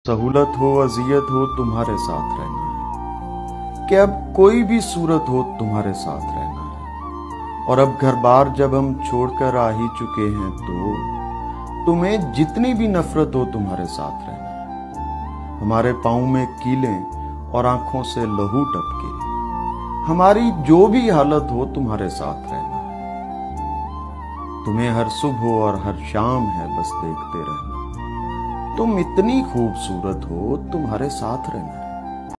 सहूलत हो अजियत हो तुम्हारे साथ रहना है कि अब कोई भी सूरत हो तुम्हारे साथ रहना है। और अब घर बार जब हम छोड़कर आ ही चुके हैं तो तुम्हें जितनी भी नफरत हो तुम्हारे साथ रहना है। हमारे पाँव में कीलें और आंखों से लहू टपके, हमारी जो भी हालत हो तुम्हारे साथ रहना है। तुम्हें हर सुबह और हर शाम है बस देखते रहना। तुम इतनी खूबसूरत हो तुम्हारे साथ रहना।